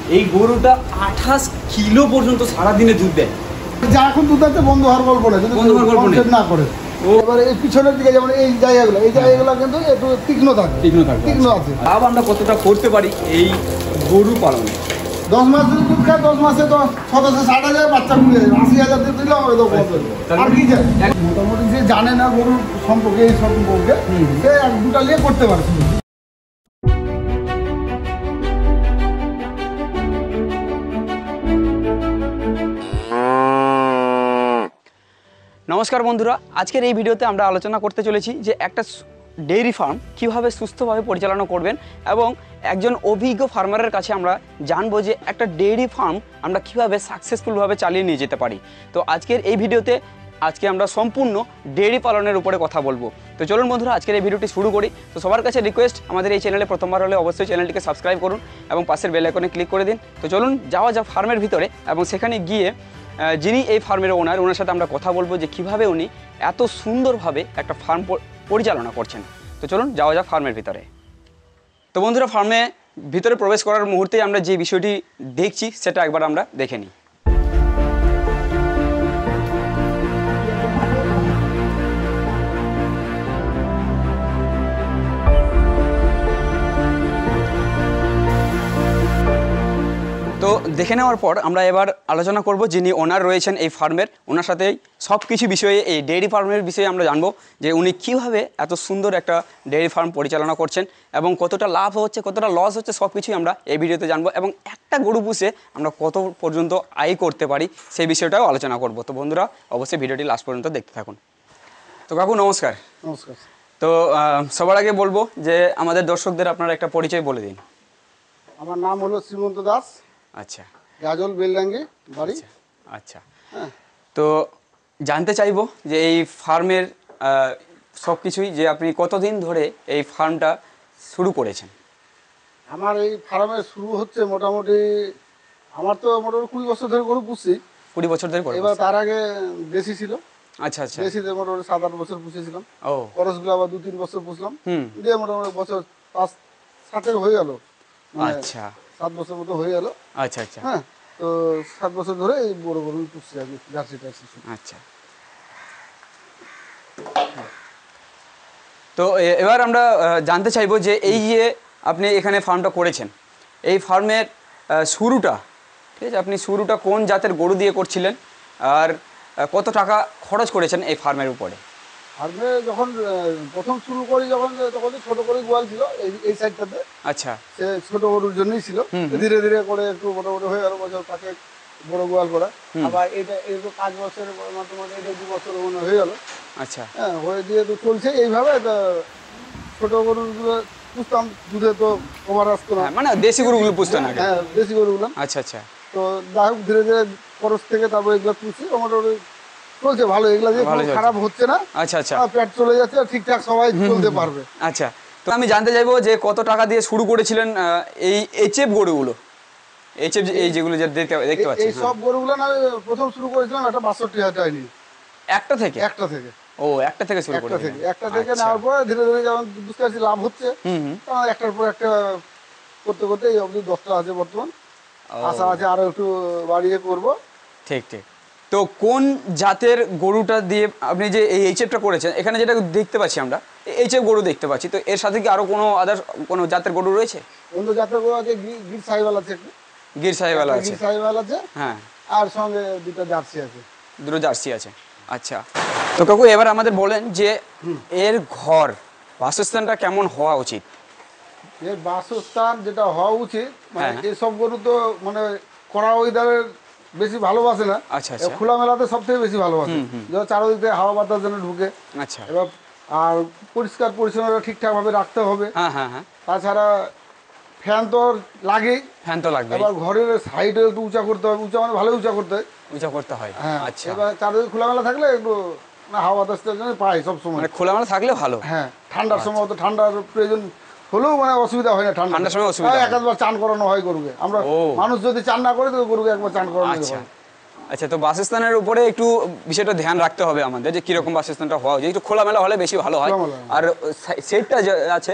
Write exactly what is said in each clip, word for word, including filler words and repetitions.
এই গরুটা আঠাশ কিলো পর্যন্ত সারাদিনে দুধ দেয়। যা এখন দুধ আছে বন্ধ হওয়ার গল্প নেই, যদি বন্ধ হওয়ার গল্প নেই না করে। এবার এই পিছনের দিকে যেমন এই জায়গাগুলো এই জায়গাগুলো কিন্তু একটু তীক্ষ্ণ থাকে, তীক্ষ্ণ থাকে, তীক্ষ্ণ আছে। লাভ আমরা কতটা করতে পারি এই গরু পালনে? দশ মাস যদি দুধ খায় দশ মাসে তো সতেরোশো ষাট হাজার বাচ্চা কুড়ি হাজার আশি হাজার দিয়ে দিলে আমাকে তো আর কি যায়। মোটামুটি যে জানে না গরুর সম্পর্কে এই সম্পর্কে সে এক দুটা নিয়ে করতে পারে। নমস্কার বন্ধুরা, আজকের এই ভিডিওতে আমরা আলোচনা করতে চলেছি যে একটা ডেইরি ফার্ম কীভাবে সুস্থভাবে পরিচালনা করবেন এবং একজন অভিজ্ঞ ফার্মারের কাছে আমরা জানবো যে একটা ডেইরি ফার্ম আমরা কীভাবে সাকসেসফুলভাবে চালিয়ে নিয়ে যেতে পারি। তো আজকের এই ভিডিওতে আজকে আমরা সম্পূর্ণ ডেইরি পালনের উপরে কথা বলবো। তো চলুন বন্ধুরা আজকের এই ভিডিওটি শুরু করি। তো সবার কাছে রিকোয়েস্ট, আমাদের এই চ্যানেলে প্রথমবার হলে অবশ্যই চ্যানেলটিকে সাবস্ক্রাইব করুন এবং পাশের বেল আইকনে ক্লিক করে দিন। তো চলুন যাওয়া যাক ফার্মের ভিতরে এবং সেখানে গিয়ে যিনি এই ফার্মের ওনার ওনার সাথে আমরা কথা বলবো যে কীভাবে উনি এত সুন্দরভাবে একটা ফার্ম পরিচালনা করছেন। তো চলুন যাওয়া যাক ফার্মের ভিতরে। তো বন্ধুরা ফার্মে ভিতরে প্রবেশ করার মুহূর্তে আমরা যে বিষয়টি দেখছি সেটা একবার আমরা দেখে নিই। তো দেখে নেওয়ার পর আমরা এবার আলোচনা করব যিনি ওনার রয়েছেন এই ফার্মের, ওনার সাথেই সব কিছু বিষয়ে এই ডেইরি ফার্মের বিষয়ে আমরা জানবো যে উনি কীভাবে এত সুন্দর একটা ডেইরি ফার্ম পরিচালনা করছেন এবং কতটা লাভ হচ্ছে কতটা লস হচ্ছে সব কিছুই আমরা এই ভিডিওতে জানবো এবং একটা গরু পুষে আমরা কত পর্যন্ত আয় করতে পারি সেই বিষয়টাও আলোচনা করব। তো বন্ধুরা অবশ্যই ভিডিওটি লাস্ট পর্যন্ত দেখতে থাকুন। তো কাকু নমস্কার। নমস্কার। তো সবার আগে বলবো যে আমাদের দর্শকদের আপনারা একটা পরিচয় বলে দিন। আমার নাম হলো শ্রীমন্ত দাস। আচ্ছা, গাজল বেলডাঙ্গি বাড়ি। আচ্ছা, তো জানতে চাইবো যে এই ফার্মের সব কিছুই যে আপনি কতদিন ধরে এই ফার্মটা শুরু করেছেন? আমার এই ফার্মের শুরু হচ্ছে মোটামুটি আমার তো মোটামুটি কুড়ি বছর ধরে গরু পুষছি। কুড়ি বছর ধরে? এবার তার আগে দেশি ছিল। আচ্ছা আচ্ছা, দেশিতে মোটামুটি সাত আট বছর পুষেছিলাম। ও খরচগুলো আবার দু তিন বছর পুষলাম, হুম দিয়ে মোটামুটি বছর পাঁচ ষাটের হয়ে গেল। আচ্ছা, সাত বছর মতো হয়ে গেল। আচ্ছা আচ্ছা, হ্যাঁ, তো সাত বছর ধরে এই বড় গরু পুষছি আর কি, জার্সি টার্সি। আচ্ছা, তো এবার আমরা জানতে চাইবো যে এই যে আপনি এখানে ফার্মটা করেছেন, এই ফার্মের শুরুটা, ঠিক আছে, আপনি শুরুটা কোন জাতের গরু দিয়ে করছিলেন আর কত টাকা খরচ করেছেন এই ফার্মের উপরে? ফার্মে যখন প্রথম শুরু করি যখন তখন ছোট করে গোয়াল ছিল এই এই সাইডটাতে। আচ্ছা, সে ছোট গরুর জন্যই ছিল, ধীরে ধীরে করে একটু মোটামুটি হয়ে গেল বছর পাঁচে বড় গোয়াল করা। আবার এটা এই তো পাঁচ বছরের মাধ্যমে এটা দু বছর মনে হয়ে গেল। আচ্ছা, হ্যাঁ, হয়ে দিয়ে তো চলছে এইভাবে। ছোট গরুগুলো পুষতাম, দুধে তো কমার আসতো না, মানে দেশি গরুগুলো পুষতেন আগে? হ্যাঁ, দেশি গরুগুলো। আচ্ছা আচ্ছা, তো যাই হোক ধীরে ধীরে খরচ থেকে তারপর এগুলো পুষি, মোটামুটি চলছে ভালো, এগুলো যে খারাপ হচ্ছে না। আচ্ছা আচ্ছা, পেট চলে যাচ্ছে, ঠিকঠাক সবাই চলতে পারবে। আচ্ছা, তো আমি জানতে চাইবো যে কত টাকা দিয়ে শুরু করেছিলেন এই এইচএফ গরুগুলো, এইচএফ এই যেগুলো যে দেখতে দেখতে পাচ্ছেন? এই সব গরুগুলো না প্রথম শুরু করেছিলাম একটা বাষট্টি হাজার টাকা নিয়ে। একটা থেকে? একটা থেকে। ও, একটা থেকে শুরু করে? একটা থেকে, একটা থেকে নেওয়ার পরে ধীরে ধীরে যেমন বুঝতে পারছি লাভ হচ্ছে, তখন একটার পর একটা করতে করতে এই অবধি দশটা আছে বর্তমান। আশা আছে আরো একটু বাড়িয়ে করবো। ঠিক ঠিক। তো কোন জাতের গরুটা দিয়ে আপনি যে এই এইচএফটা করেছেন, এখানে যেটা দেখতে পাচ্ছি আমরা এইচএফ গরু দেখতে পাচ্ছি, তো এর সাথে কি আরো কোনো আদার কোনো জাতের গরু রয়েছে? অন্য জাতের গরু আছে, গির সাহিওয়াল আছে, গির সাহিওয়াল আছে, গির সাহিওয়াল আছে, হ্যাঁ, আর সঙ্গে দুটো জার্সি আছে। দুটো জার্সি আছে, আচ্ছা। তো কাকু এবার আমাদের বলেন যে এর ঘর বাসস্থানটা কেমন হওয়া উচিত? এর বাসস্থান যেটা হওয়া উচিত, মানে এসব গরু তো মানে কড়া ওয়েদারের বেশি ভালোবাসে না। আচ্ছা আচ্ছা, খোলা মেলাতে সব থেকে বেশি ভালোবাসে, যেমন চারদিক থেকে হাওয়া বাতাস যেন ঢুকে। আচ্ছা, এবার আর পরিষ্কার পরিচ্ছন্নতা ঠিকঠাক ভাবে রাখতে হবে। হ্যাঁ হ্যাঁ হ্যাঁ, তাছাড়া ফ্যান তো লাগেই, ফ্যান তো লাগবে। এবার ঘরের সাইডে একটু উঁচা করতে হবে, উঁচা মানে ভালো উঁচা করতে হয়, উঁচা করতে হয়। হ্যাঁ, আচ্ছা। এবার চারদিকে খোলামেলা থাকলে একটু হাওয়া বাতাসটা যেন পাই সব সময়, মানে খোলামেলা থাকলে ভালো। হ্যাঁ, ঠান্ডার সময় তো ঠান্ডার প্রয়োজন হলেও মানে অসুবিধা হয় না, ঠান্ডার সময় অসুবিধা। একবার চান করানো হয় গরুকে, আমরা মানুষ যদি চান না করে তো গরুকে একবার চান করানো হয়। আচ্ছা, তো বাসস্থানের উপরে একটু বিষয়টা ধ্যান রাখতে হবে আমাদের যে কিরকম বাসস্থানটা হওয়া উচিত, একটু খোলামেলা হলে বেশি ভালো হয়। আর সেটটা যে আছে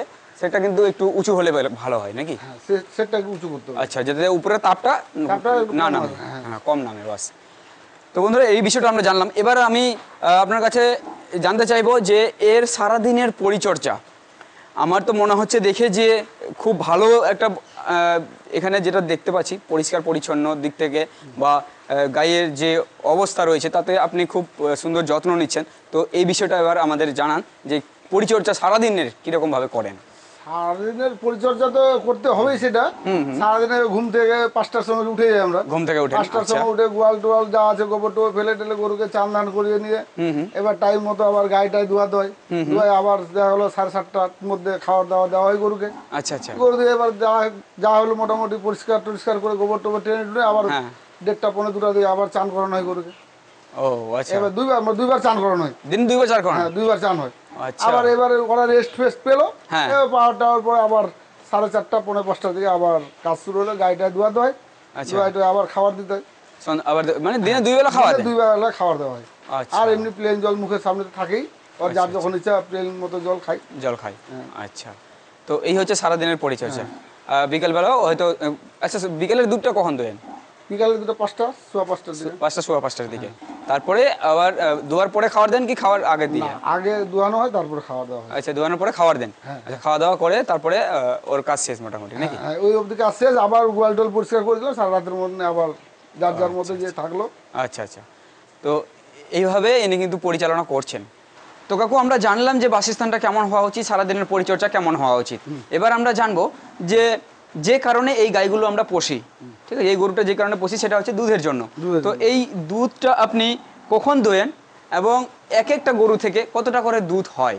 সেটা কিন্তু একটু উঁচু হলে ভালো হয় নাকি? হ্যাঁ, সেটটা একটু উঁচু করতে হবে। আচ্ছা, যাতে উপরে তাপটা না নামে, হ্যাঁ কম নামে বাস। তো বন্ধুরা এই বিষয়টা আমরা জানলাম। এবার আমি আপনার কাছে জানতে চাইবো যে এর সারাদিনের পরিচর্যা, আমার তো মনে হচ্ছে দেখে যে খুব ভালো একটা এখানে যেটা দেখতে পাচ্ছি পরিষ্কার পরিচ্ছন্ন দিক থেকে বা গায়ের যে অবস্থা রয়েছে তাতে আপনি খুব সুন্দর যত্ন নিচ্ছেন। তো এই বিষয়টা এবার আমাদের জানান যে পরিচর্যা সারাদিনের কীরকমভাবে করেন? সারাদিনের পরিচর্যা তো করতে হবেই, সেটা সারাদিনে ঘুম থেকে পাঁচটার সময় উঠে যাই আমরা, ঘুম থেকে উঠে পাঁচটার সময় উঠে গোয়াল টোয়াল যা আছে গোবর টোবর ফেলে টেলে গরুকে চান ধান করিয়ে নিয়ে এবার টাইম মতো আবার গায়েটায় ধোয়াতে হয়, ধোয়াই আবার দেখা হলো সাড়ে সাতটার মধ্যে খাওয়ার দাওয়া দেওয়া হয় গরুকে। আচ্ছা আচ্ছা, গরু দিয়ে এবার যা যা হলো মোটামুটি পরিষ্কার টরিষ্কার করে গোবর টোবর টেনে টুনে আবার দেড়টা পনেরো দুটা দিয়ে আবার চান করানো হয় গরুকে। ও আচ্ছা, এবার দুইবার দুইবার চান করানো হয়, দিন দুইবার চান করানো? হ্যাঁ দুইবার চান হয়। আচ্ছা, আবার এবারে ওরা রেস্ট ফেস্ট পেলো, পাওয়ার টাওয়ার পরে আবার সাড়ে চারটা পনেরো পাঁচটার দিকে আবার কাজ শুরু হলো, গাড়িটা ধোয়াতে হয়, ধোয়াইতে আবার খাবার দিতে হয়। আবার মানে দিনে দুই বেলা খাওয়া দুই বেলা খাবার দেওয়া হয়। আর এমনি প্লেন জল মুখের সামনে থাকেই, আর যার যখন ইচ্ছা প্লেন মতো জল খাই জল খাই আচ্ছা, তো এই হচ্ছে সারাদিনের পরিচর্যা। বিকেলবেলাও হয়তো, আচ্ছা বিকেলের দুধটা কখন দেন? বিকালে দুটো পাঁচটা সোয়া পাঁচটার দিকে, পাঁচটা সোয়া পাঁচটার দিকে। তারপরে আবার দুয়ার পরে খাবার দেন কি খাওয়ার আগে দিয়ে? আগে দুয়ানো হয় তারপরে খাওয়া দাওয়া হয়। আচ্ছা, দুয়ানোর পরে খাবার দেন। আচ্ছা, খাওয়া দাওয়া করে তারপরে ওর কাজ শেষ মোটামুটি নাকি? হ্যাঁ, ওই অবধি কাজ শেষ, আবার গোয়াল টোল পরিষ্কার করে দিল, সারা রাতের মধ্যে আবার যার যার মধ্যে যে থাকলো। আচ্ছা আচ্ছা, তো এইভাবে ইনি কিন্তু পরিচালনা করছেন। তো কাকু আমরা জানলাম যে বাসস্থানটা কেমন হওয়া উচিত, সারাদিনের পরিচর্যা কেমন হওয়া উচিত। এবার আমরা জানবো যে যে কারণে এই গাইগুলো আমরা পুষি, ঠিক আছে, এই গরুটা যে কারণে পুষি সেটা হচ্ছে দুধের জন্য। তো এই দুধটা আপনি কখন দোয়েন এবং এক একটা গরু থেকে কতটা করে দুধ হয়?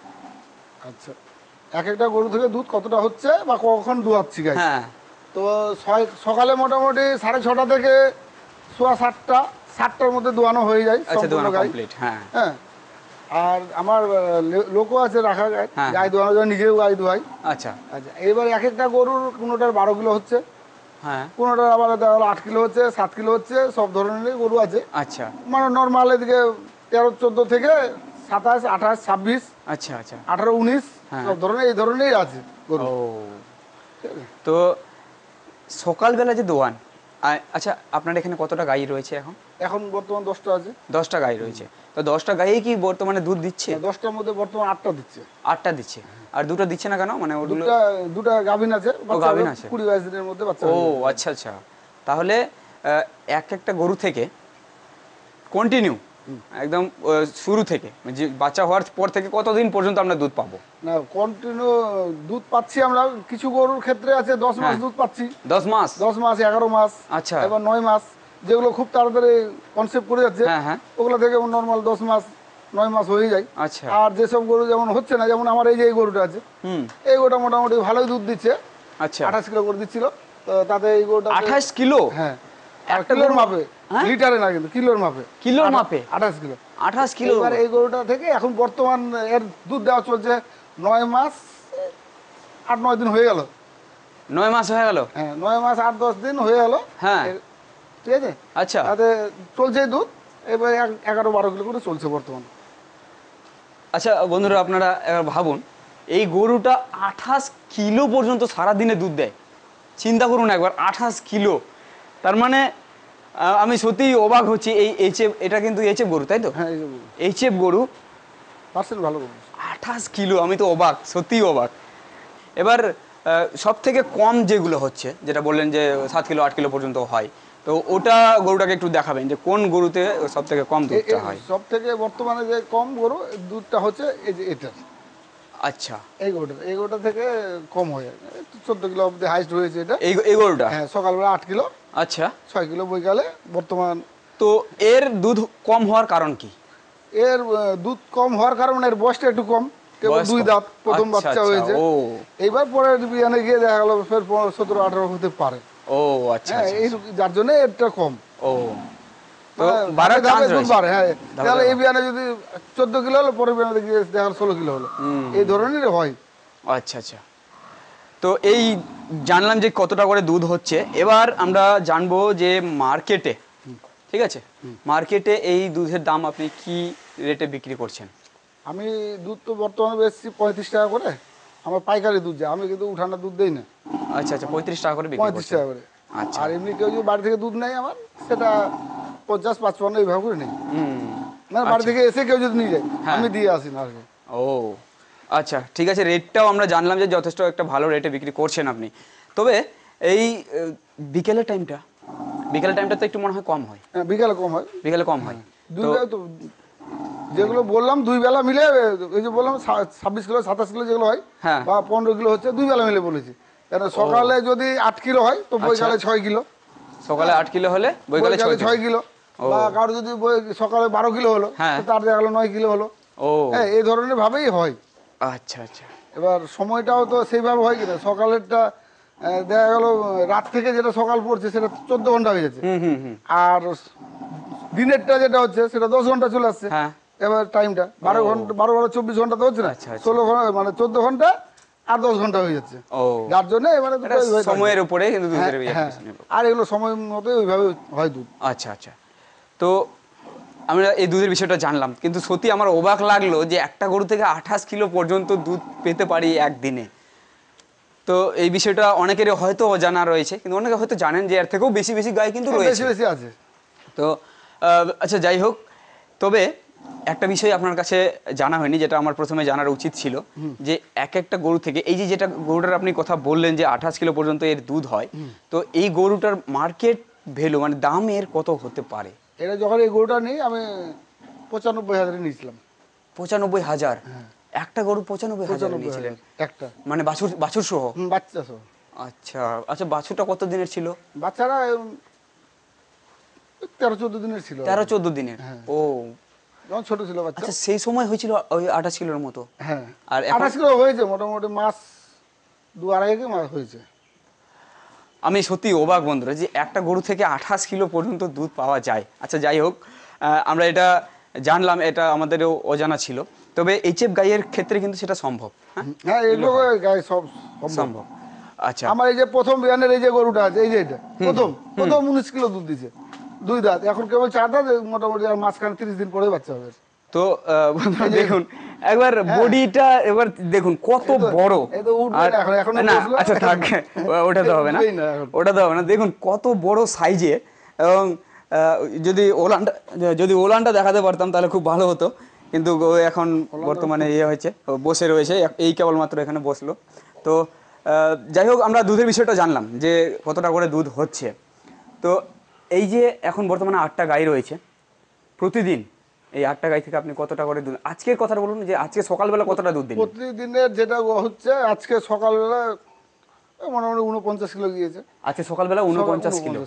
আচ্ছা, এক একটা গরু থেকে দুধ কতটা হচ্ছে বা কখন দুয়াচ্ছি গাই? হ্যাঁ, তো সকালে মোটামুটি সাড়ে ছটা থেকে সোয়া সাতটা সাতটার মধ্যে দোয়ানো হয়ে যায়। আচ্ছা, দোয়ানো কমপ্লিট। হ্যাঁ হ্যাঁ, আর আমার লোকও আছে রাখা গায়ে, গায়ে দোয়ানো যায়, নিজেও গায়ে দোয়াই। আচ্ছা আচ্ছা, এবার এক একটা গরুর কোনোটার বারো কিলো হচ্ছে, হ্যাঁ কোনোটার আবার দেখা গেলো আট কিলো হচ্ছে, সাত কিলো হচ্ছে, সব ধরনের গরু আছে। আচ্ছা, মানে নর্মাল এদিকে তেরো চোদ্দো থেকে সাতাশ আঠাশ ছাব্বিশ, আচ্ছা আচ্ছা আঠারো উনিশ, সব ধরনের এই ধরনেরই আছে গরু। তো সকালবেলা যে দোয়ান, আচ্ছা আপনার এখানে কতটা গাই রয়েছে এখন? এখন বর্তমান দশটা আছে। দশটা গাই রয়েছে, তো দশটা গাই কি বর্তমানে দুধ দিচ্ছে? দশটার মধ্যে বর্তমান আটটা দিচ্ছে। আটটা দিচ্ছে, আর দুটো দিচ্ছে না কেন? মানে দুটা দুটা গাভিন আছে, গাভিন আছে কুড়ি বাইশ দিনের মধ্যে বাচ্চা। ও আচ্ছা আচ্ছা, তাহলে এক একটা গরু থেকে কন্টিনিউ একদম শুরু থেকে যে বাচ্চা হওয়ার পর থেকে কতদিন পর্যন্ত আমরা দুধ পাবো? না, কন্টিনিউ দুধ পাচ্ছি আমরা, কিছু গরুর ক্ষেত্রে আছে দশ মাস দুধ পাচ্ছি। দশ মাস দশ মাস এগারো মাস, আচ্ছা, এবার নয় মাস, যেগুলো খুব তাড়াতাড়ি কনসেপ্ট করে যাচ্ছে ওগুলো থেকে নর্মাল দশ মাস নয় মাস হয়ে যায়। আচ্ছা, আর যেসব গরু যেমন হচ্ছে না, যেমন আমার এই যে এই গরুটা আছে, এই গরুটা মোটামুটি ভালোই দুধ দিচ্ছে। আচ্ছা, আঠাশ কিলো করে দিচ্ছিল, তো তাতে এই গরুটা আঠাশ কিলো? হ্যাঁ, আর কিলোর মাপে, লিটারে না কিন্তু কিলোর মাপে, কিলোর মাপে আঠাশ কিলো। আঠাশ কিলো। এবার এই গরুটা থেকে এখন বর্তমান এর দুধ দেওয়া চলছে নয় মাস আট নয় দিন হয়ে গেল। নয় মাস হয়ে গেল? হ্যাঁ, নয় মাস আট দশ দিন হয়ে গেল। হ্যাঁ, ঠিক আছে। আচ্ছা, তাতে চলছে দুধ এবার এগারো বারো কিলো করে চলছে বর্তমান। আচ্ছা বন্ধুরা, আপনারা এবার ভাবুন এই গরুটা আঠাশ কিলো পর্যন্ত সারাদিনে দুধ দেয়, চিন্তা করুন একবার, আঠাশ কিলো। তার মানে আমি সত্যিই অবাক হচ্ছি। এই এইচএফ, এটা কিন্তু এইচএফ গরু তাই তো? হ্যাঁ, এইচএফ গরু, পার্সেন্ট ভালো গরু, আঠাশ কিলো, আমি তো অবাক, সত্যিই অবাক। এবার সব থেকে কম যেগুলো হচ্ছে, যেটা বললেন যে সাত কিলো আট কিলো পর্যন্ত হয়, তো ওটা গরুটাকে একটু দেখাবেন যে কোন গরুতে সব থেকে কম দুধটা হয়? সব থেকে বর্তমানে যে কম গরু দুধটা হচ্ছে এই যে এটা। আচ্ছা, এই গরুটা এই গরুটা থেকে কম হয়ে চোদ্দ কিলো অব্দি হাইস্ট হয়েছে এটা, এই এই গরুটা। হ্যাঁ, সকালবেলা আট কিলো, আচ্ছা, ছয় কিলো বৈকালে বর্তমান। তো এর দুধ কম হওয়ার কারণ কি? এর দুধ কম হওয়ার কারণ এর বয়সটা একটু কম, কেবল দুই দাঁত, প্রথম বাচ্চা হয়েছে। এইবার পরে বিয়ানে গিয়ে দেখা গেল ফের সতেরো আঠারো হতে পারে। ও আচ্ছা, এই যার জন্য এটা কম। ও, তো বাড়ার চান্স দুধ বাড়ে। হ্যাঁ, তাহলে এই বিয়ানে যদি চোদ্দ কিলো হলো, পরের বিয়ানে গিয়ে দেখা ষোলো কিলো হলো, এই ধরনের হয়। আচ্ছা আচ্ছা, তো এই জানলাম যে কতটা করে দুধ হচ্ছে। এবার আমরা জানবো যে মার্কেটে, ঠিক আছে, মার্কেটে এই দুধের দাম আপনি কি রেটে বিক্রি করছেন? আমি দুধ তো বর্তমানে বেচছি পঁয়ত্রিশ টাকা করে, আমার পাইকারি দুধ যায়, আমি কিন্তু উঠানোর দুধ দেই না। আচ্ছা আচ্ছা, পঁয়ত্রিশ টাকা করে বিক্রি করছেন? পঁয়ত্রিশ টাকা করে। আচ্ছা। আর এমনি কেউ যদি বাড়ি থেকে দুধ নেয় আমার, সেটা পঞ্চাশ পাঁচপান্ন এইভাবে করে নেই। না বাড়ি থেকে এসে কেউ যদি নিয়ে যায় আমি দিয়ে আসি না আর কি। ও আচ্ছা ঠিক আছে, রেটটাও আমরা জানলাম যে যথেষ্ট একটা ভালো রেটে বিক্রি করছেন আপনি। তবে এই বিকেলের টাইমটা, বিকেলের টাইমটা তো একটু মনে হয় কম হয়। হ্যাঁ বিকেলে কম হয়। বিকেলে কম হয় দুই বেলা তো, যেগুলো বললাম দুই বেলা মিলে, এই যে বললাম ছাব্বিশ কিলো সাতাশ কিলো যেগুলো হয় বা পনেরো কিলো হচ্ছে, দুই বেলা মিলে বলেছি। কারণ সকালে যদি আট কিলো হয় তো বৈকালে ছয় কিলো। সকালে আট কিলো হলে বৈকালে ছয় কিলো। বা কারো যদি সকালে বারো কিলো হলো তার দেখা গেলো নয় কিলো হলো। ও হ্যাঁ এই ধরনের ভাবেই হয়। আচ্ছা আচ্ছা। এবার সময়টাও তো সেইভাবে হয় কিনা, সকালেরটা দেখা গেল রাত থেকে যেটা সকাল পড়ছে সেটা চোদ্দ ঘন্টা হয়ে যাচ্ছে, আর দিনেরটা যেটা হচ্ছে সেটা দশ ঘন্টা চলে আসছে। এবার টাইমটা বারো ঘন্টা, বারো বারো চব্বিশ ঘন্টা তো হচ্ছে না, ষোলো ঘন্টা মানে চোদ্দ ঘন্টা আর দশ ঘন্টা হয়ে যাচ্ছে। যার জন্য এবারে সময়ের উপরে কিন্তু দুধের, আর এগুলো সময় মতো ওইভাবে হয় দুধ। আচ্ছা আচ্ছা। তো আমরা এই দুধের বিষয়টা জানলাম, কিন্তু সত্যি আমার অবাক লাগলো যে একটা গরু থেকে আঠাশ কিলো পর্যন্ত দুধ পেতে পারি একদিনে। তো এই বিষয়টা অনেকেরই হয়তো অজানা রয়েছে, কিন্তু অনেকে হয়তো জানেন যে এর থেকেও বেশি বেশি গাই কিন্তু রয়েছে, বেশি বেশি আছে। তো আচ্ছা যাই হোক, তবে একটা বিষয় আপনার কাছে জানা হয়নি, যেটা আমার প্রথমে জানার উচিত ছিল, যে এক একটা গরু থেকে এই যে যেটা গরুটার আপনি কথা বললেন যে আঠাশ কিলো পর্যন্ত এর দুধ হয়, তো এই গরুটার মার্কেট ভ্যালু মানে দাম এর কত হতে পারে? এটা যখন এই গরুটা নিই আমি পঁচানব্বই হাজারে নিয়েছিলাম। পঁচানব্বই হাজার? একটা গরু পঁচানব্বই হাজার নিয়েছিলেন একটা, মানে বাছুর, বাছুর সহ? বাচ্চা সহ। আচ্ছা আচ্ছা, বাছুরটা কত দিনের ছিল? বাচ্চারা তেরো চোদ্দ দিনের ছিল। তেরো চোদ্দ দিনের? ও যখন ছোট ছিল বাচ্চা। আচ্ছা সেই সময় হয়েছিল ওই আঠাশ কিলোর মতো? হ্যাঁ, আর আঠাশ কিলো হয়েছে মোটামুটি মাস দু আড়াই মাস হয়েছে। আমি সত্যি অবাক বন্ধুরা যে একটা গরু থেকে আঠাশ কিলো পর্যন্ত দুধ পাওয়া যায়। আচ্ছা যাই হোক, আমরা এটা জানলাম, এটা আমাদেরও অজানা ছিল। তবে এইচএফ গাইয়ের ক্ষেত্রে কিন্তু সেটা সম্ভব। হ্যাঁ এগুলো গাই সব সম্ভব। আচ্ছা, আমার এই যে প্রথম বিয়ানের এই যে গরুটা আছে, এই যে এটা প্রথম প্রথম উনিশ কিলো দুধ দিছে, দুই দাঁত, এখন কেবল চার দাঁত, মোটামুটি আর মাঝখানে তিরিশ দিন পরে বাচ্চা হবে। তো দেখুন একবার বডিটা, এবার দেখুন কত বড়। আচ্ছা থাক, ওটা তো হবে না, ওটা তো হবে না। দেখুন কত বড় সাইজে, এবং যদি ওলানটা, যদি ওলানটা দেখাতে পারতাম তাহলে খুব ভালো হতো, কিন্তু এখন বর্তমানে ইয়ে হয়েছে, বসে রয়েছে, এই কেবলমাত্র এখানে বসলো। তো যাই হোক, আমরা দুধের বিষয়টা জানলাম যে কতটা করে দুধ হচ্ছে। তো এই যে এখন বর্তমানে আটটা গাই রয়েছে, প্রতিদিন এই আটটা গাই থেকে আপনি কতটা করে দুধ, আজকের কথা বলুন যে আজকে সকালবেলা কতটা দুধ দিন? প্রতিদিনের যেটা হচ্ছে আজকে সকালবেলা মোটামুটি উনপঞ্চাশ কিলো গিয়েছে। আজকে সকালবেলা উনপঞ্চাশ কিলো,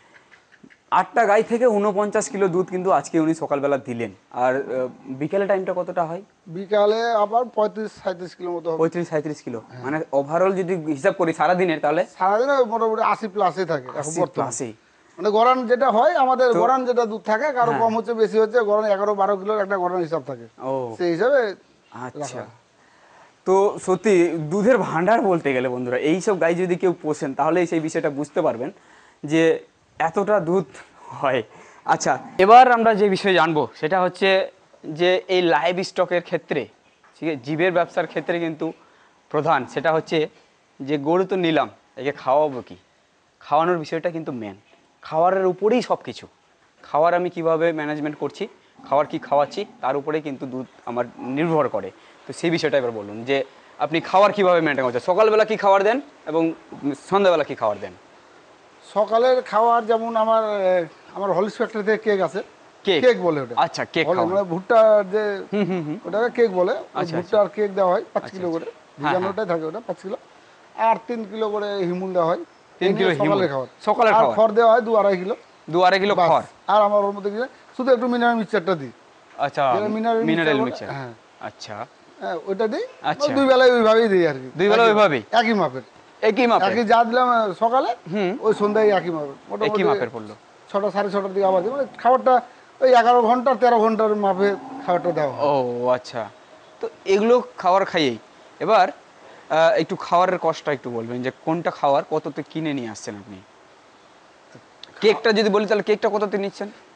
আটটা গাই থেকে উনপঞ্চাশ কিলো দুধ কিন্তু আজকে উনি সকালবেলা দিলেন। আর বিকেলের টাইমটা কতটা হয়? বিকালে আবার পঁয়ত্রিশ সাঁত্রিশ কিলো মতো। পঁয়ত্রিশ সাঁত্রিশ কিলো, মানে ওভারঅল যদি হিসাব করি সারাদিনের, তাহলে সারাদিনে মোটামুটি আশি প্লাসে থাকে। আশি প্লাসে মানে গড়ান যেটা হয় আমাদের, গড়ান যেটা দুধ থাকে, কারো কম হচ্ছে বেশি হচ্ছে, গড়ান এগারো বারো কিলোর একটা গড়ান হিসাব থাকে, সেই হিসাবে। আচ্ছা, তো সত্যি দুধের ভান্ডার বলতে গেলে বন্ধুরা, এইসব গাই যদি কেউ পোষেন তাহলে সেই বিষয়টা বুঝতে পারবেন যে এতটা দুধ হয়। আচ্ছা, এবার আমরা যে বিষয় জানবো সেটা হচ্ছে যে এই লাইভ স্টকের ক্ষেত্রে, ঠিক আছে, জীবের ব্যবসার ক্ষেত্রে কিন্তু প্রধান সেটা হচ্ছে যে গরু তো নিলাম, একে খাওয়াবো কি, খাওয়ানোর বিষয়টা কিন্তু মেন। খাওয়ারের উপরেই সব কিছু, খাওয়ার আমি কিভাবে ম্যানেজমেন্ট করছি, খাওয়ার কি খাওয়াচ্ছি, তার উপরেই কিন্তু দুধ আমার নির্ভর করে। তো সেই বিষয়টা এবার বলুন যে আপনি খাওয়ার কিভাবে মেনটেন করছেন, সকালবেলা কি খাবার দেন এবং সন্ধ্যাবেলা কি খাবার দেন? সকালের খাবার যেমন আমার আমার হলিস ফ্যাক্টরি থেকে কেক আছে, কেক বলে ওটা। আচ্ছা, কেক মানে ভুট্টার যে ওটাকে কেক বলে, ভুট্টার কেক দেওয়া হয় পাঁচ কিলো করে, ভিজানোটাই থাকে ওটা পাঁচ কিলো, আর তিন কিলো করে হিমুল দেওয়া হয়। তিন কিলো সকালের খাবার, সকালের খাবার খড় দেওয়া হয় দু আড়াই কিলো, দু আড়াই কিলো খড়। আর আমার ওর মধ্যে শুধু একটু মিনারেল মিক্সচারটা দিই। আচ্ছা, মিনারেল মিক্সচার, হ্যাঁ আচ্ছা, হ্যাঁ ওইটা দিই। আচ্ছা, দুই বেলায় ওইভাবেই দিই আর কি, দুই বেলা ওইভাবেই, একই মাপের, একই মাপের, একই যা দিলাম সকালে ওই সন্ধ্যায় একই মাপের, একই মাপের পড়লো। ছটা সাড়ে ছটার দিকে আবার দিই, মানে খাবারটা ওই এগারো ঘন্টা তেরো ঘন্টার মাপে খাবারটা দেওয়া। ও আচ্ছা, তো এগুলো খাবার খাইয়েই। এবার একটু খাওয়ারের কষ্টটা একটু বলবেন যে কোনটা খাওয়ার কততে কিনে নিয়ে আসছেন আপনি? কেকটা যদি বলি তাহলে কেকটা কততে নিচ্ছেন?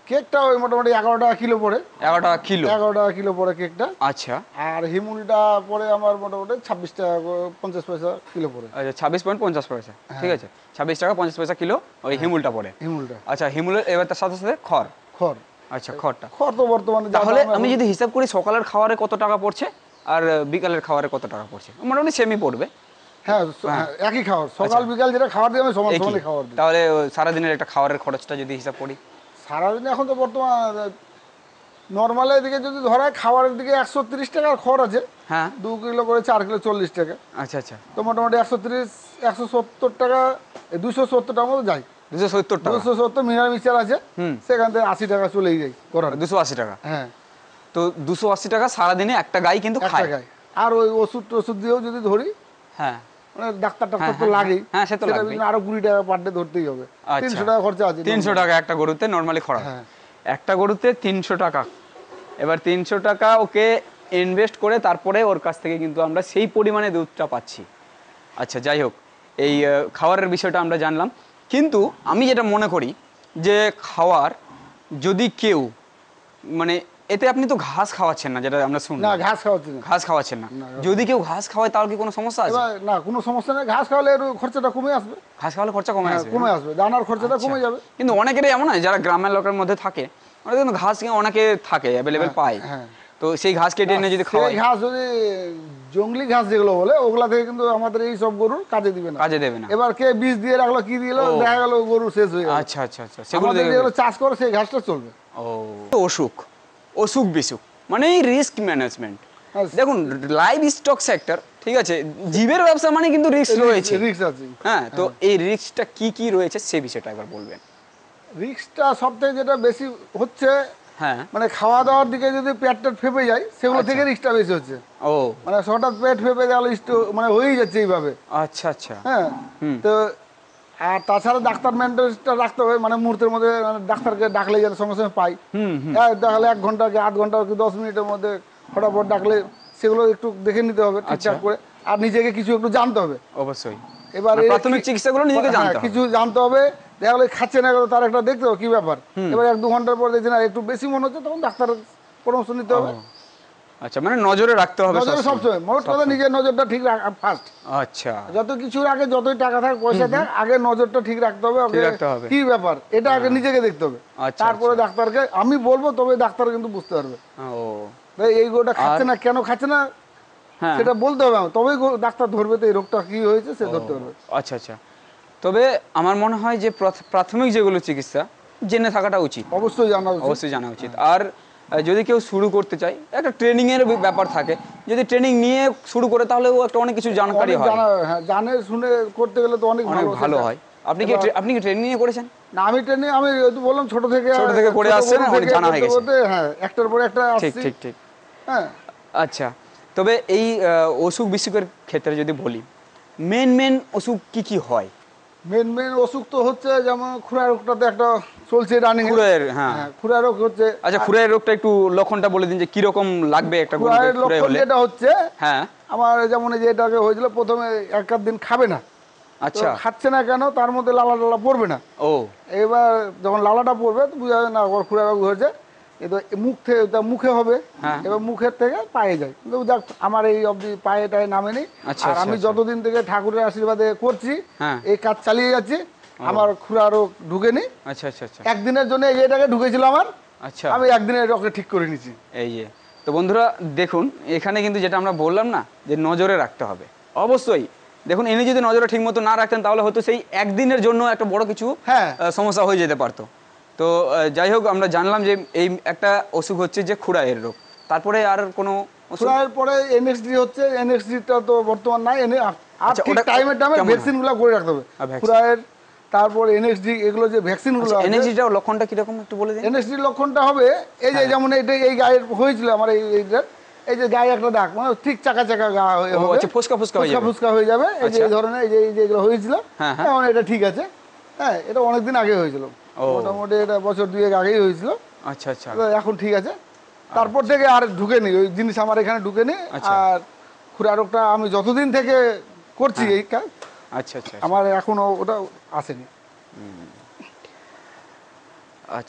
কেকটা ওই মোটামুটি এগারো টাকা কিলো পড়ে। এগারো টাকা কিলো এগারো টাকা কিলো পড়ে কেকটা। আচ্ছা। আর হিমুলটা পড়ে আমার মোটামুটি ছাব্বিশ টাকা পঞ্চাশ পয়সা কিলো পড়ে। আচ্ছা, ছাব্বিশ পয়েন্ট পঞ্চাশ পয়সা, ঠিক আছে, ছাব্বিশ টাকা পঞ্চাশ পয়সা কিলো ওই হিমুলটা পড়ে। হিমুলটা আচ্ছা, হিমুলের এবার তার সাথে সাথে খড়। খড় আচ্ছা, খড়টা খড় তো বর্তমানে তাহলে আমি যদি হিসাব করি সকালের খাবারে কত টাকা পড়ছে আর বিকালের খাবারে কত টাকা পড়ছে, মোটামুটি সেমই পড়বে। হ্যাঁ, একই খাবার, সকাল বিকাল যেটা খাবার দিই আমি সমান সমানই খাবার দিই। তাহলে সারাদিনের একটা খাবারের খরচটা যদি হিসাব করি, সারাদিন এখন তো বর্তমান নর্মালের দিকে যদি ধরা খাবারের দিকে একশো তিরিশ টাকার খড় আছে, হ্যাঁ, দু কিলো করে চার কিলো চল্লিশ টাকা। আচ্ছা আচ্ছা, তো মোটামুটি একশো তিরিশ একশো সত্তর টাকা দুশো সত্তর টাকার মতো যায়। দুশো সত্তর টাকা দুশো সত্তর মিনার মিক্সচার আছে, সেখান থেকে আশি টাকা চলেই যায় করার। দুশো আশি টাকা, হ্যাঁ। তো দুশো আশি টাকা সারাদিনে একটা গাই কিন্তু খায়। আর ওই ওষুধ টষুধ দিয়েও যদি ধরি, হ্যাঁ, মানে ডাক্তার টাক্তার তো লাগেই, হ্যাঁ সে তো লাগবে, আরো কুড়ি টাকা পার ডে ধরতেই হবে। তিনশো টাকা খরচা আছে। তিনশো টাকা একটা গরুতে নর্মালি খরচ, একটা গরুতে তিনশো টাকা। এবার তিনশো টাকা ওকে ইনভেস্ট করে তারপরে ওর কাছ থেকে কিন্তু আমরা সেই পরিমাণে দুধটা পাচ্ছি। আচ্ছা, যাই হোক, এই খাওয়ারের বিষয়টা আমরা জানলাম, কিন্তু আমি যেটা মনে করি যে খাওয়ার যদি কেউ মানে এতে আপনি তো ঘাস খাওয়াচ্ছেন না, যেটা আমরা শুনি না, ঘাস খাওয়াচ্ছেন না, ঘাস খাওয়াচ্ছেন না, যদি কেউ ঘাস খাওয়ায় তাহলে কি কোনো সমস্যা আছে? না, কোনো সমস্যা নেই। ঘাস খাওয়ালে এর খরচাটা কমে আসবে। ঘাস খাওয়ালে খরচা কমে আসবে, কমে আসবে, দানার খরচাটা কমে যাবে। কিন্তু অনেকেরই এমন হয় যারা গ্রামের লোকের মধ্যে থাকে, ওরা কিন্তু ঘাস অনেকে থাকে অ্যাভেলেবেল পায়, তো সেই ঘাস কেটে এনে যদি খাওয়ায়, ঘাস যদি জঙ্গলি ঘাস যেগুলো বলে ওগুলা থেকে কিন্তু আমাদের এই সব গরুর কাজে দিবে না, কাজে দেবে না। এবার কে বীজ দিয়ে রাখলো, কি দিলো, দেখা গেল গরু শেষ হয়ে গেল। আচ্ছা আচ্ছা আচ্ছা, সেগুলো যেগুলো চাষ করে সেই ঘাসটা চলবে। ও, অসুখ অসুখ বিসুখ মানে এই রিস্ক ম্যানেজমেন্ট। দেখুন, লাইভ স্টক সেক্টর, ঠিক আছে, জীবের ব্যবসা মানে কিন্তু রিস্ক রয়েছে, রিস্ক আছে। হ্যাঁ, তো এই রিস্কটা কি কি রয়েছে সে বিষয়টা একবার বলবেন। রিস্কটা সবথেকে যেটা বেশি হচ্ছে, হ্যাঁ, মানে খাওয়া দাওয়ার দিকে যদি পেটটা ফেপে যায়, সেগুলো থেকে রিস্কটা বেশি হচ্ছে। ও, মানে হঠাৎ পেট ফেপে গেল, মানে হয়েই যাচ্ছে এইভাবে। আচ্ছা আচ্ছা, হ্যাঁ, তো আর তাছাড়া ডাক্তার মেনটেন্সটা রাখতে হবে, মানে মুহূর্তের মধ্যে ডাক্তারকে ডাকলে যেন সঙ্গে সঙ্গে পাই, দেখালে এক ঘন্টা কি আধ ঘন্টা কি দশ মিনিটের মধ্যে ফটাফট ডাকলে সেগুলো একটু দেখে নিতে হবে ঠিকঠাক করে, আর নিজেকে কিছু একটু জানতে হবে অবশ্যই। এবার প্রাথমিক চিকিৎসাগুলো নিজেকে জানতে হবে, কিছু জানতে হবে, দেখা গেলো খাচ্ছে না, তার একটা দেখতে হবে কি ব্যাপার। এবার এক দু ঘন্টার পর দেখছি না একটু বেশি মনে হচ্ছে, তখন ডাক্তারের পরামর্শ নিতে হবে। আচ্ছা, মানে নজরে রাখতে হবে নজরে সবসময়, মোট কথা নিজের নজরটা ঠিক রাখা ফার্স্ট। আচ্ছা, যত কিছুর আগে যতই টাকা থাক পয়সা থাক, আগে নজরটা ঠিক রাখতে হবে, কি ব্যাপার এটা আগে নিজেকে দেখতে হবে, তারপরে ডাক্তারকে আমি বলবো, তবে ডাক্তার কিন্তু বুঝতে পারবে ও এই গরুটা খাচ্ছে না, কেন খাচ্ছে না সেটা বলতে হবে, তবেই ডাক্তার ধরবে তো এই রোগটা কি হয়েছে সে ধরতে পারবে। আচ্ছা আচ্ছা, তবে আমার মনে হয় যে প্রাথমিক যেগুলো চিকিৎসা জেনে থাকাটা উচিত, অবশ্যই জানা উচিত, অবশ্যই জানা উচিত। আর যদি কেউ শুরু করতে চায়, একটা ট্রেনিং এর ব্যাপার থাকে, যদি ট্রেনিং নিয়ে শুরু করে তাহলে ও একটা অনেক কিছু জানকারি হয়, হ্যাঁ, জানে শুনে করতে গেলে তো অনেক অনেক ভালো হয়। আপনি কি আপনি কি ট্রেনিং নিয়ে করেছেন? না, আমি ট্রেনিং আমি তো বললাম ছোট থেকে ছোট থেকে করে আসছেন, অনেক জানা হয়ে গেছে। হ্যাঁ, একটার পর একটা আসছে, ঠিক ঠিক ঠিক, হ্যাঁ। আচ্ছা, তবে এই অসুখ বিসুখের ক্ষেত্রে যদি বলি, মেন মেন অসুখ কি কি হয়? মেন মেন অসুখ তো হচ্ছে যেমন খুরা রোগটাতে একটা চলছে রানিং, খুরায়ের, হ্যাঁ, খুরা রোগ হচ্ছে। আচ্ছা, খুরায়ের রোগটা একটু লক্ষণটা বলে দিন যে কি রকম লাগবে একটা গরুর খুরায়ের লক্ষণ যেটা হচ্ছে, হ্যাঁ, আমার যেমন এই যে এটাকে হয়েছিল প্রথমে এক আধ দিন খাবে না। আচ্ছা, খাচ্ছে না কেন, তার মধ্যে লালা লালা পড়বে না। ও, এবার যখন লালাটা পড়বে তো বোঝা যাবে না খুরা রোগ হয়েছে, মুখ থেকে মুখে হবে, এবার মুখের থেকে পায়ে যায়, কিন্তু দেখ আমার এই অবধি পায়ে টায়ে নামেনি। আর আমি যতদিন থেকে ঠাকুরের আশীর্বাদে করছি, এই কাজ চালিয়ে যাচ্ছি, আমার খুরা রোগ ঢুকেনি। আচ্ছা আচ্ছা আচ্ছা, একদিনের জন্য এই এটাকে ঢুকেছিল আমার, আচ্ছা, আমি একদিনের রোগকে ঠিক করে নিয়েছি। এই যে তো বন্ধুরা দেখুন, এখানে কিন্তু যেটা আমরা বললাম না যে নজরে রাখতে হবে, অবশ্যই দেখুন, ইনি যদি নজরে ঠিক মতো না রাখতেন তাহলে হয়তো সেই একদিনের জন্য একটা বড় কিছু সমস্যা হয়ে যেতে পারতো। তো যাই হোক, আমরা জানলাম যে এই একটা অসুখ হচ্ছে যে খুরায়ের রোগ, তারপরে আর কোনো খুরায়ের পরে এনএক্সডি হচ্ছে, এনএক্সডিটা তো বর্তমান নাই, এনে আর ঠিক টাইমে টাইমে ভ্যাকসিনগুলো করে রাখতে হবে খুরায়ের, তারপর এনএক্সডি এগুলো যে ভ্যাকসিনগুলো আছে। এনএক্সডিটার লক্ষণটা কি রকম একটু বলে দিন। এনএক্সডির লক্ষণটা হবে এই যে যেমন এইটা এই গায়ের হয়েছিল আমার এই এইটা, এই যে গায়ে একটা দাগ, মানে ঠিক চাকা চাকা গা হয়ে হবে, আচ্ছা, ফুসকা ফুসকা হয়ে যাবে, ফুসকা হয়ে যাবে, এই যে এই ধরনের, এই যে এই যে এগুলো হয়েছিল, এখন এটা ঠিক আছে। হ্যাঁ, এটা অনেকদিন আগে হয়েছিল, মোটামুটি এটা বছর দুয়েক আগেই হয়েছিল। আচ্ছা আচ্ছা, এখন ঠিক আছে। তারপর থেকে আর ঢুকেনি ওই জিনিস আমার এখানে ঢুকেনি। আর খুরা রোগটা আমি যতদিন থেকে করছি এই কাজ, আচ্ছা আচ্ছা, আমার এখনো ওটা আসেনি। আচ্ছা,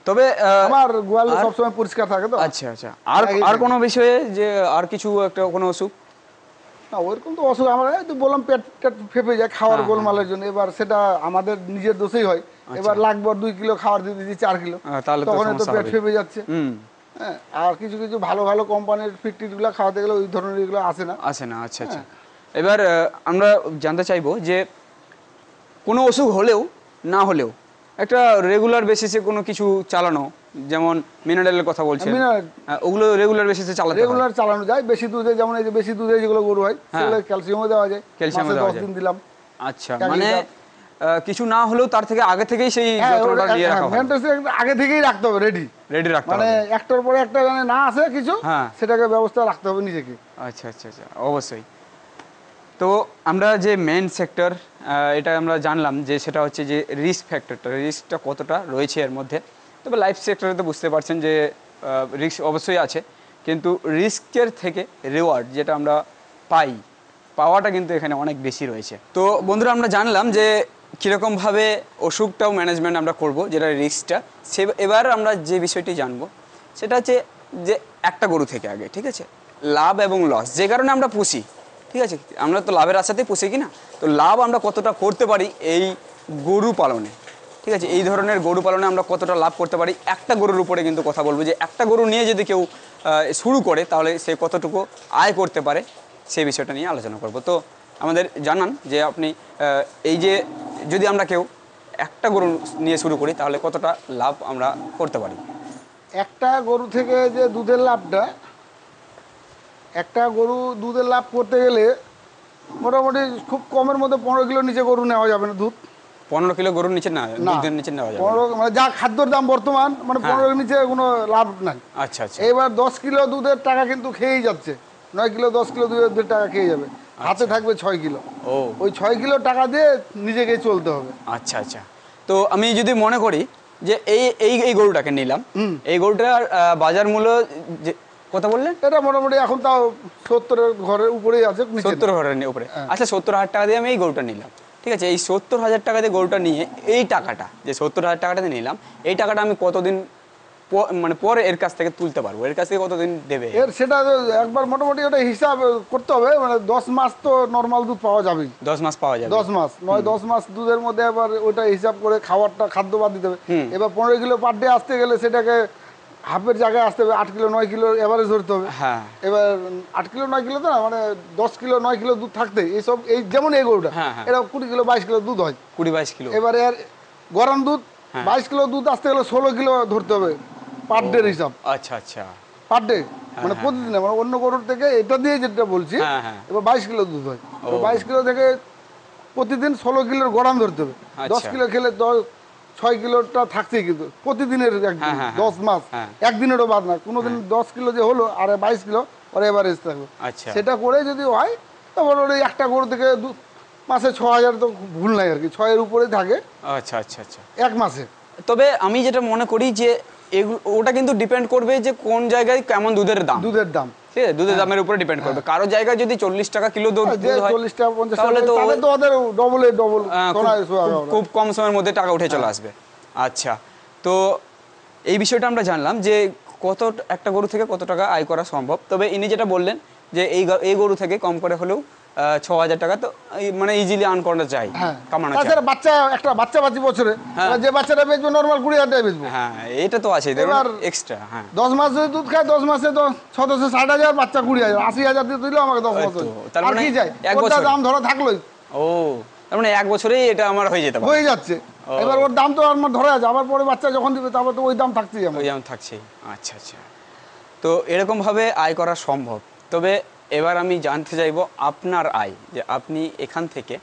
তবে আমার গোয়াল সবসময় পরিষ্কার থাকে তো। আচ্ছা আচ্ছা, আর আর কোনো বিষয়ে যে আর কিছু একটা কোনো অসুখ? না ওইরকম তো অসুখ আমার তো বললাম পেট পেট ফেপে যায় খাওয়ার গোলমালের জন্য, এবার সেটা আমাদের নিজের দোষেই হয়। এবার লাগবে দুই কিলো খাবার দিয়ে দিচ্ছি চার কিলো, তখন তো পেট ফেপে যাচ্ছে। হ্যাঁ, আর কিছু কিছু ভালো ভালো কোম্পানির ফিটটিগুলো খাওয়াতে গেলে ওই ধরনের এগুলো আসে না আসে না আচ্ছা আচ্ছা। এবার আমরা জানতে চাইবো যে কোনো অসুখ হলেও না হলেও একটা রেগুলার বেসিসে কোনো কিছু চালানো, যেমন মিনারেলের কথা বলছেন, ওগুলো রেগুলার বেসিসে চালাতে হয়? রেগুলার চালানো যায়। বেশি দুধে যেমন এই যে বেশি দুধে যেগুলো গরু হয় সেগুলো ক্যালসিয়ামও দেওয়া যায়, ক্যালসিয়াম দেওয়া যায়। দশ দিন দিলাম। আচ্ছা, মানে কিছু না হলেও তার থেকে আগে থেকেই সেই যত্নটা নিয়ে রাখা হয়। আগে থেকেই রাখতে হবে, রেডি রেডি রাখতে হবে, মানে একটার পরে একটা মানে না আসে কিছু, সেটাকে ব্যবস্থা রাখতে হবে নিজেকে। আচ্ছা আচ্ছা আচ্ছা, অবশ্যই। তো আমরা যে মেন সেক্টর এটা আমরা জানলাম যে সেটা হচ্ছে যে রিস্ক ফ্যাক্টরটা, রিস্কটা কতটা রয়েছে এর মধ্যে। তবে লাইফ সেক্টরে তো বুঝতে পারছেন যে রিস্ক অবশ্যই আছে, কিন্তু রিস্কের থেকে রিওয়ার্ড যেটা আমরা পাই, পাওয়াটা কিন্তু এখানে অনেক বেশি রয়েছে। তো বন্ধুরা আমরা জানলাম যে কীরকমভাবে অসুখটাও ম্যানেজমেন্ট আমরা করব, যেটা রিস্কটা। সে এবার আমরা যে বিষয়টি জানবো সেটা হচ্ছে যে একটা গরু থেকে আগে, ঠিক আছে, লাভ এবং লস যে কারণে আমরা পুষি, ঠিক আছে, আমরা তো লাভের আশাতেই পুষি কি না, তো লাভ আমরা কতটা করতে পারি এই গরু পালনে, ঠিক আছে, এই ধরনের গরু পালনে আমরা কতটা লাভ করতে পারি একটা গরুর উপরে কিন্তু কথা বলবো, যে একটা গরু নিয়ে যদি কেউ শুরু করে তাহলে সে কতটুকু আয় করতে পারে সেই বিষয়টা নিয়ে আলোচনা করব। তো আমাদের জানান যে আপনি এই যে যদি আমরা কেউ একটা গরু নিয়ে শুরু করি তাহলে কতটা লাভ আমরা করতে পারি? একটা গরু থেকে যে দুধের লাভটা, একটা গরু দুধের লাভ করতে গেলে মোটামুটি খুব কমের মধ্যে পনেরো কিলো নিচে গরু নেওয়া যাবে না দুধ। পনেরো কিলো গরুর নিচে না, দুধের নিচে নেওয়া যাবে পনেরো, মানে যা খাদ্যর দাম বর্তমান, মানে পনেরোর নিচে কোনো লাভ নাই। আচ্ছা আচ্ছা। এবার দশ কিলো দুধের টাকা কিন্তু খেয়েই যাচ্ছে, নয় কিলো দশ কিলো দুধের টাকা খেয়ে যাবে, হাতে থাকবে ছয় কিলো। ও, ওই ছয় কিলো টাকা দিয়ে নিজেকে চলতে হবে। আচ্ছা আচ্ছা। তো আমি যদি মনে করি যে এই এই এই গরুটাকে নিলাম, এই গরুটার বাজার মূল্য যে কথা বললেন, এটা মোটামুটি এখন তাও সত্তরের ঘরের উপরেই আছে, সত্তর ঘরের উপরে। আচ্ছা, সত্তর হাজার টাকা দিয়ে আমি এই গরুটা নিলাম, ঠিক আছে, এই সত্তর হাজার টাকা দিয়ে গরুটা নিয়ে এই টাকাটা যে সত্তর হাজার টাকাটা দিয়ে নিলাম, এই টাকাটা আমি কতদিন মানে পরে এর কাছ থেকে তুলতে পারবো, এর কাছ থেকে কতদিন দেবে? এর সেটা একবার মোটামুটি ওটা হিসাব করতে হবে, মানে দশ মাস তো নর্মাল দুধ পাওয়া যাবে, দশ মাস পাওয়া যাবে, দশ মাস নয় দশ মাস দুধের মধ্যে এবার ওটা হিসাব করে খাবারটা খাদ্য বাদ দিতে হবে। এবার পনেরো কিলো পার ডে আসতে গেলে সেটাকে হাফের জায়গায় আসতে হবে, আট কিলো নয় কিলো এভারেজ ধরতে হবে। হ্যাঁ, এবার আট কিলো নয় কিলো তো না, মানে দশ কিলো নয় কিলো দুধ থাকতে এইসব, এই যেমন এই গরুটা এটা কুড়ি কিলো বাইশ কিলো দুধ হয়, কুড়ি বাইশ কিলো। এবার এর গরম দুধ বাইশ কিলো দুধ আসতে গেলে ষোলো কিলো ধরতে হবে পার ডে হিসাব। আচ্ছা আচ্ছা, পার ডে মানে প্রতিদিন, মানে অন্য গরুর থেকে এটা দিয়ে যেটা বলছি, এবার বাইশ কিলো দুধ হয়, বাইশ কিলো থেকে প্রতিদিন ষোলো কিলোর গরম ধরতে হবে। দশ কিলো খেলে দশ ছয় কিলোটা থাকছেই, কিন্তু প্রতিদিনের একদিন দশ মাস একদিনেরও বাদ না, কোনোদিন দশ কিলো যে হলো আর বাইশ কিলো ওর এভারেজ থাকবে। সেটা করে যদি হয় তখন ওই একটা গরু থেকে দু মাসে ছ হাজার তো ভুল নাই আর কি, ছয়ের উপরে থাকে। আচ্ছা আচ্ছা আচ্ছা, এক মাসে। তবে আমি যেটা মনে করি যে ওটা কিন্তু ডিপেন্ড করবে যে কোন জায়গায় কেমন দুধের দাম, দুধের দাম ঠিক আছে, দুধের দামের উপরে ডিপেন্ড করবে। কারো জায়গায় যদি চল্লিশ টাকা কিলো দুধ হয়, চল্লিশ টাকা পঞ্চাশ টাকা, তাহলে তো ওদের ডবল ডবল খুব কম সময়ের মধ্যে টাকা উঠে চলে আসবে। আচ্ছা, তো এই বিষয়টা আমরা জানলাম যে কত একটা গরু থেকে কত টাকা আয় করা সম্ভব। তবে ইনি যেটা বললেন যে এই এই গরু থেকে কম করে হলেও ছ হাজার টাকা তো মানে ইজিলি আর্ন করা যায়, কামানো যায়। তাছাড়া বাচ্চা একটা বাচ্চা বাচ্চি বছরে যে বাচ্চাটা বেচবো নরমাল কুড়ি হাজার টাকা বেচবো। হ্যাঁ, এটা তো আছে এবার এক্সট্রা। হ্যাঁ, দশ মাস যদি দুধ খায় দশ মাসে তো ছ দশে ষাট হাজার, বাচ্চা কুড়ি হাজার, আশি হাজার দিয়ে দিলেও আমাকে দশ বছর, তার মানে কি যায় এক বছর দাম ধরা থাকলোই। ও, তার মানে এক বছরেই এটা আমার হয়ে যেতে পারে, হয়ে যাচ্ছে। এবার ওর দাম তো আমার ধরা আছে, আবার পরে বাচ্চা যখন দিবে তারপর তো ওই দাম থাকছেই, ওই দাম থাকছেই। আচ্ছা আচ্ছা, তো এরকম ভাবে আয় করা সম্ভব। তবে এবার আমি জানতে চাইবো আপনার আয়, যে আপনি এখান থেকে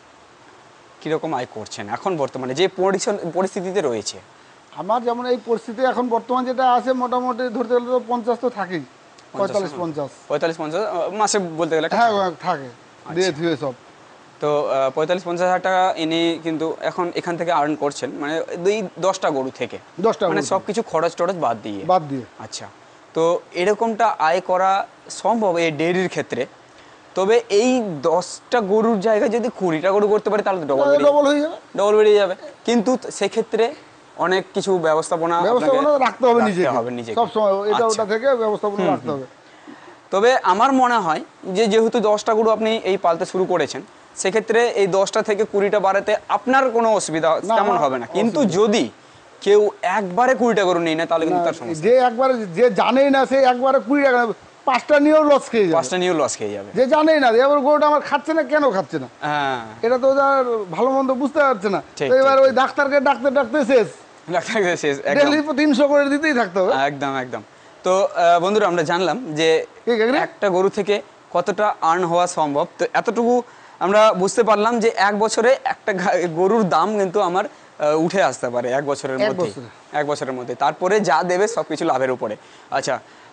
কীরকম আয় করছেন এখন বর্তমানে যে পরিস্থিতিতে রয়েছে। আমার যেমন এই পরিস্থিতি এখন বর্তমান যেটা আছে, মোটামুটি ধরতে গেলে তো পঞ্চাশ তো থাকেই, পঁয়তাল্লিশ পঞ্চাশ পঁয়তাল্লিশ পঞ্চাশ মাসে বলতে গেলে হ্যাঁ থাকে দিয়ে ধুয়ে সব। তো পঁয়তাল্লিশ পঞ্চাশ হাজার টাকা ইনি কিন্তু এখন এখান থেকে আর্ন করছেন, মানে দুই দশটা গরু থেকে, দশটা মানে সব কিছু খরচ টরচ বাদ দিয়ে বাদ দিয়ে আচ্ছা, তো এরকমটা আয় করা সম্ভব এই ডেয়ারির ক্ষেত্রে। তবে এই দশটা গরুর জায়গায় যদি কুড়িটা গরু করতে পারে তাহলে তো ডবল ডবল হয়ে যাবে, ডবল বেরিয়ে যাবে। কিন্তু সেক্ষেত্রে অনেক কিছু ব্যবস্থাপনা ব্যবস্থাপনা রাখতে হবে নিজেকে সব সময়, এটা ওটা থেকে ব্যবস্থাপনা রাখতে হবে। তবে আমার মনে হয় যে যেহেতু দশটা গরু আপনি এই পালতে শুরু করেছেন, সেক্ষেত্রে এই দশটা থেকে কুড়িটা বাড়াতে আপনার কোনো অসুবিধা তেমন হবে না। কিন্তু যদি কেউ একবারে কুড়িটা গরু নেই না, তাহলে কিন্তু তার সমস্যা। যে একবারে যে জানেই না সে একবারে কুড়ি টাকা পাঁচটা নিয়েও লস খেয়ে যাবে, পাঁচটা নিয়েও লস খেয়ে যাবে। যে জানেই না এবার গরুটা আমার খাচ্ছে না, কেন খাচ্ছে না, হ্যাঁ এটা তো যার ভালো মন্দ বুঝতে পারছে না। এবার ওই ডাক্তারকে ডাক্তার ডাকতে শেষ, ডাক্তারকে শেষ ডেলি তিনশো করে দিতেই থাকতে হবে। একদম একদম। তো বন্ধুরা আমরা জানলাম যে একটা গরু থেকে কতটা আর্ন হওয়া সম্ভব। তো এতটুকু আমরা বুঝতে পারলাম যে এক বছরে একটা গরুর দাম কিন্তু আমার উঠে আসতে পারে এক বছরের মধ্যে, এক বছরের মধ্যে। তারপরে যা দেবে সব কিছু লাভের উপরে। আচ্ছা,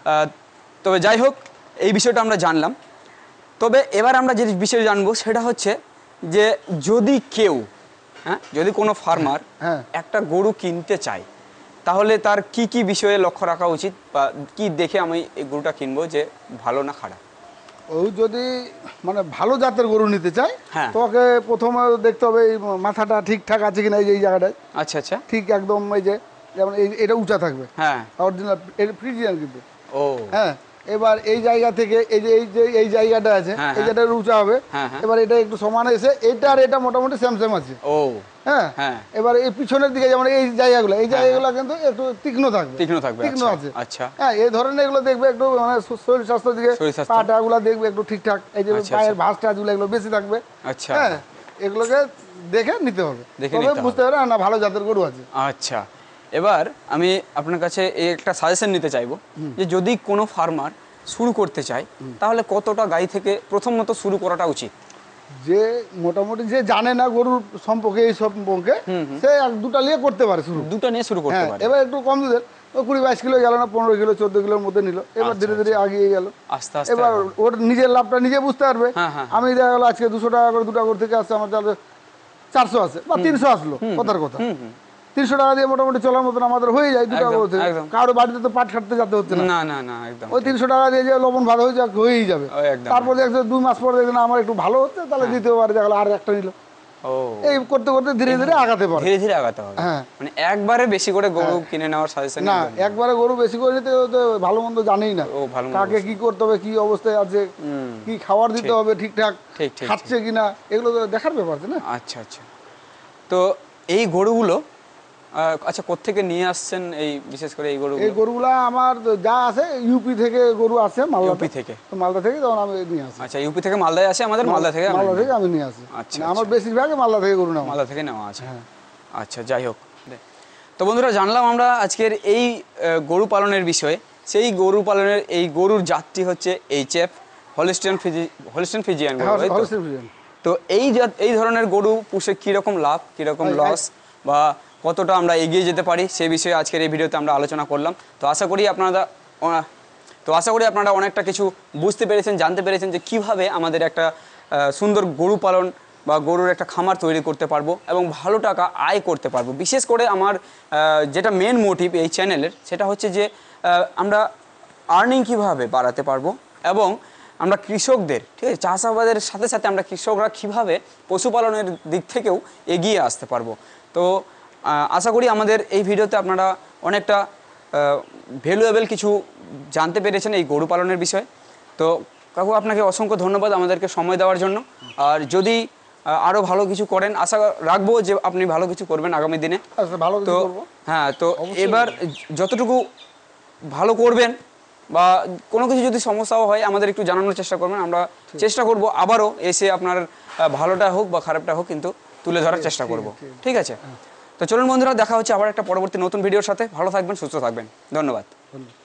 তবে যাই হোক, এই বিষয়টা আমরা জানলাম। তবে এবার আমরা যে বিষয় জানবো সেটা হচ্ছে যে যদি কেউ হ্যাঁ যদি কোনো ফার্মার একটা গরু কিনতে চায়, তাহলে তার কি কি বিষয়ে লক্ষ্য রাখা উচিত, বা কি দেখে আমি এই গরুটা কিনবো যে ভালো না খারাপ? ও যদি মানে ভালো জাতের গরু নিতে চায়, তোমাকে প্রথমে দেখতে হবে এই মাথাটা ঠিকঠাক আছে কিনা, এই যে এই জায়গাটায়। আচ্ছা আচ্ছা, ঠিক একদম এই যে যেমন এই এটা উঁচা থাকবে, হ্যাঁ অরিজিনাল ফ্রিজিয়ান কিন্তু। ও হ্যাঁ, এবার এই জায়গা থেকে এই যে এই যে এই জায়গাটা আছে, এই জায়গাটা উঁচা হবে। এবার এটা একটু সমান এসে এটা আর এটা মোটামুটি সেম সেম আছে। ও হ্যাঁ, এবার এই পিছনের দিকে যেমন এই জায়গাগুলো, এই জায়গাগুলো কিন্তু একটু তীক্ষ্ণ থাকবে, তীক্ষ্ণ থাকবে তীক্ষ্ণ আছে। আচ্ছা হ্যাঁ, এই ধরনের এগুলো দেখবে একটু মানে শরীর স্বাস্থ্যের দিকে, পাটাগুলো দেখবে একটু ঠিকঠাক, এই যে পায়ের ভাঁজ টাজগুলো এগুলো বেশি থাকবে। আচ্ছা হ্যাঁ, এগুলোকে দেখে নিতে হবে, তবে বুঝতে পারবে না ভালো জাতের গরু আছে। আচ্ছা, এবার আমি আপনার কাছে এই একটা সাজেশন নিতে চাইবো যে যদি কোনো ফার্মার শুরু করতে চায়, তাহলে কতটা গাই থেকে প্রথমত শুরু করাটা উচিত? যে মোটামুটি যে জানে না গরুর সম্পর্কে, এই সম্পর্কে, সে এক দুটা নিয়ে করতে পারে শুরু, দুটা নিয়ে শুরু করতে পারে। এবার একটু কম দুধের, ও কুড়ি বাইশ কিলো গেল না, পনেরো কিলো চোদ্দ কিলোর মধ্যে নিল, এবার ধীরে ধীরে আগিয়ে গেল আস্তে আস্তে। এবার ওর নিজের লাভটা নিজে বুঝতে পারবে। আমি দেখা গেলো আজকে দুশো টাকা করে দুটা গরু থেকে আসছে, আমার তাহলে চারশো আছে বা তিনশো আসলো, কথার কথা তিনশো টাকা দিয়ে মোটামুটি চলার মতন আমাদের হয়ে যায় দুটা গরু থেকে। কারো বাড়িতে তো পাট কাটতে যেতে হচ্ছে না, না না একদম। ওই তিনশো টাকা দিয়ে যে লবণ ভালো হয়ে যাক হয়েই যাবে। তারপর দেখছে দুই মাস পরে দেখছে আমার একটু ভালো হচ্ছে, তাহলে দ্বিতীয়বার দেখা গেলো আর একটা নিল। এই করতে করতে ধীরে ধীরে আগাতে পারে, ধীরে ধীরে আগাতে হবে। হ্যাঁ, মানে একবারে বেশি করে গরু কিনে নেওয়ার সাজেশন না, একবারে গরু বেশি করে নিতে ভালো মন্দ জানেই না, কাকে কি করতে হবে, কি অবস্থায় আছে, কি খাবার দিতে হবে, ঠিকঠাক খাচ্ছে কিনা, এগুলো তো দেখার ব্যাপার আছে না। আচ্ছা আচ্ছা, তো এই গরুগুলো আচ্ছা কোত্থেকে নিয়ে আসছেন এই বিশেষ করে এই গরু? এই গরুগুলো আমার যা আছে ইউপি থেকে গরু আছে, মালদা থেকে। তো মালদা থেকে তখন আমি নিয়ে আসি। আচ্ছা, ইউপি থেকে মালদায় আসে, আমাদের মালদা থেকে মালদা থেকে আমি নিয়ে আসি। আচ্ছা, আমার বেশিরভাগই মালদা থেকে গরু নেওয়া, মালদা থেকে নেওয়া আছে। আচ্ছা, যাই হোক। তো বন্ধুরা জানলাম আমরা আজকের এই গরু পালনের বিষয়ে। সেই গরু পালনের এই গরুর জাতটি হচ্ছে HF, Holstein Friesian Holstein Friesian গরু। তো এই জাত এই ধরনের গরু পুষে কীরকম লাভ, কীরকম লস, বা কতটা আমরা এগিয়ে যেতে পারি, সেই বিষয়ে আজকের এই ভিডিওতে আমরা আলোচনা করলাম। তো আশা করি আপনারা তো আশা করি আপনারা অনেকটা কিছু বুঝতে পেরেছেন, জানতে পেরেছেন যে কিভাবে আমাদের একটা সুন্দর গরু পালন বা গরুর একটা খামার তৈরি করতে পারবো এবং ভালো টাকা আয় করতে পারবো। বিশেষ করে আমার যেটা মেন মোটিভ এই চ্যানেলের, সেটা হচ্ছে যে আমরা আর্নিং কীভাবে বাড়াতে পারবো এবং আমরা কৃষকদের, ঠিক আছে, চাষাবাদের সাথে সাথে আমরা কৃষকরা কীভাবে পশুপালনের দিক থেকেও এগিয়ে আসতে পারবো। তো আশা করি আমাদের এই ভিডিওতে আপনারা অনেকটা ভ্যালুয়েবল কিছু জানতে পেরেছেন এই গরু পালনের বিষয়ে। তো কাকু আপনাকে অসংখ্য ধন্যবাদ আমাদেরকে সময় দেওয়ার জন্য। আর যদি আরও ভালো কিছু করেন, আশা রাখবো যে আপনি ভালো কিছু করবেন আগামী দিনে। তো হ্যাঁ, তো এবার যতটুকু ভালো করবেন বা কোনো কিছু যদি সমস্যাও হয় আমাদের একটু জানানোর চেষ্টা করবেন, আমরা চেষ্টা করব আবারও এসে আপনার ভালোটা হোক বা খারাপটা হোক কিন্তু তুলে ধরার চেষ্টা করব। ঠিক আছে, তো চলুন বন্ধুরা, দেখা হচ্ছে আবার একটা পরবর্তী নতুন ভিডিওর সাথে। ভালো থাকবেন, সুস্থ থাকবেন, ধন্যবাদ।